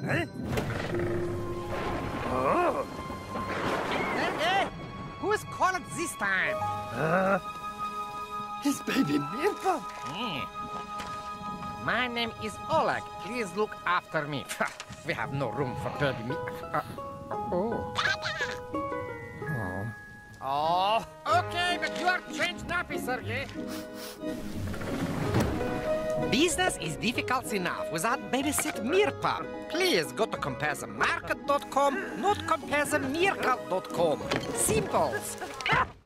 Oh. Hey, who is calling this time? His baby Mirka? My name is Oleg. Please look after me. We have no room for baby Mirka. Oh, okay, but you are changed nappy, Sergey. Business is difficult enough without babysit Mirka. Please go to comparethemarket.com, not comparethemirka.com. Simples.